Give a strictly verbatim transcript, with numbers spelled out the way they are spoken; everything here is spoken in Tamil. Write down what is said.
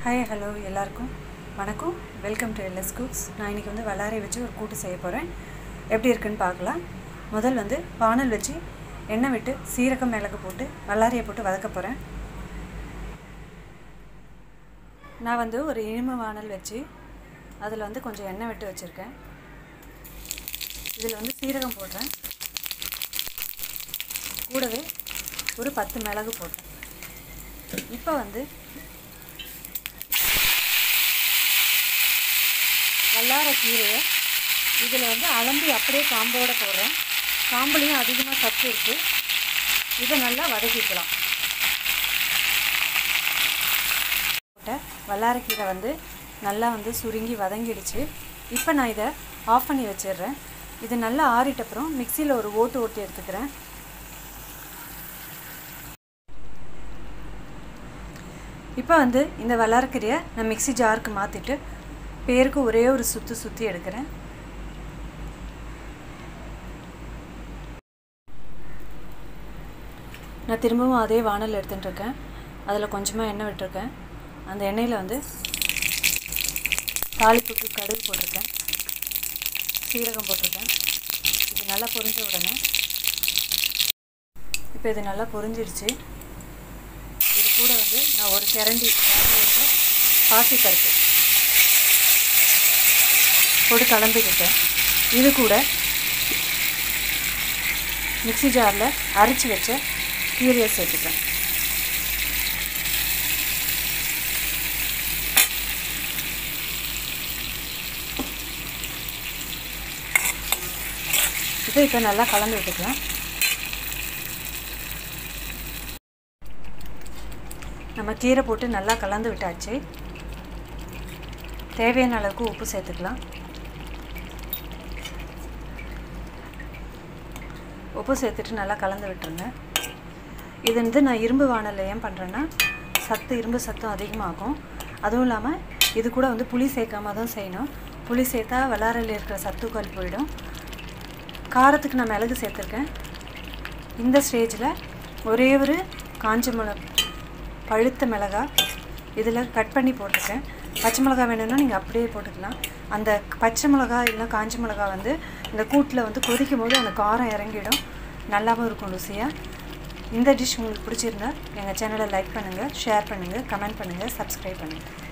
ஹாய் ஹலோ எல்லாருக்கும் வணக்கம். Welcome to L S cooks. நான் இன்றைக்கி வந்து வல்லாரை வச்சு ஒரு கூட்டு செய்ய போகிறேன். எப்படி இருக்குன்னு பார்க்கலாம். முதல் வந்து பானல் வச்சு எண்ணெய் விட்டு சீரகம் மிளகு போட்டு வல்லாரையை போட்டு வதக்க போகிறேன். நான் வந்து ஒரு இனிம வானல் வச்சு அதில் வந்து கொஞ்சம் எண்ணெய் விட்டு வச்சுருக்கேன். இதில் வந்து சீரகம் போடுறேன். கூடவே ஒரு பத்து மிளகு போட்டேன். இப்போ வந்து வல்லாரை கீரையை இதில் வந்து அலம்பி அப்படியே காம்போடு போடுறேன். காம்புலேயும் அதிகமாக சத்து இருக்குது. இதை நல்லா வதக்கிக்கலாம். போட்ட வல்லாரை கீரை வந்து நல்லா வந்து சுருங்கி வதங்கிடுச்சு. இப்போ நான் இதை ஆஃப் பண்ணி வச்சிடுறேன். இது நல்லா ஆறிட்டப்புறம் மிக்சியில் ஒரு ஓட்டு ஓட்டி எடுத்துக்கிறேன். இப்போ வந்து இந்த வல்லாரை கீரையை நான் மிக்சி ஜாருக்கு மாற்றிட்டு பேருக்கு ஒரே ஒரு சுற்று சுற்றி எடுக்கிறேன். நான் திரும்பவும் அதே வானல் எடுத்துகிட்டு இருக்கேன். அதில் கொஞ்சமாக எண்ணெய் விட்டுருக்கேன். அந்த எண்ணெயில் வந்து தாளிப்புக்கு கடுகு போட்டிருக்கேன், சீரகம் போட்டிருக்கேன். இது நல்லா பொரிஞ்ச உடனே இப்போ இது நல்லா பொரிஞ்சிடுச்சு. இது கூட வந்து நான் ஒரு கிரண்டி பாசி பருப்பு போட்டு கலந்துக்கிட்டேன். இது கூட மிக்சி ஜாரில் அரைச்சி வச்ச கீரையை சேர்த்துக்கிறேன். இதை இப்போ நல்லா கலந்து விட்டுக்கலாம். நம்ம கீரை போட்டு நல்லா கலந்து விட்டாச்சு. தேவையான அளவுக்கு உப்பு சேர்த்துக்கலாம். உப்பு சேர்த்துட்டு நல்லா கலந்து விட்டுருங்க. இது வந்து நான் இரும்பு வானலில் ஏன் பண்ணுறேன்னா சத்து இரும்பு சத்தும் அதிகமாகும். அதுவும் இல்லாமல் இது கூட வந்து புளி சேர்க்காம தான் செய்யணும். புளி சேர்த்தா வல்லாரையில் இருக்கிற சத்துக்கள் போயிடும். காரத்துக்கு நான் மிளகு சேர்த்துருக்கேன். இந்த ஸ்டேஜில் ஒரே ஒரு காஞ்ச மிளகா, பழுத்த மிளகா இதில் கட் பண்ணி போட்டிருக்கேன். பச்சை மிளகா வேணும்னா நீங்கள் அப்படியே போட்டுக்கலாம். அந்த பச்சை மிளகா இல்லை காஞ்ச மிளகா வந்து இந்த கூட்டில் வந்து கொதிக்கும் போது அந்த காரம் இறங்கிடும். நல்லாவும் இருக்கும் ருசியாக. இந்த டிஷ் உங்களுக்கு பிடிச்சிருந்தா எங்கள் சேனலை லைக் பண்ணுங்கள், ஷேர் பண்ணுங்கள், கமெண்ட் பண்ணுங்கள், சப்ஸ்கிரைப் பண்ணுங்கள்.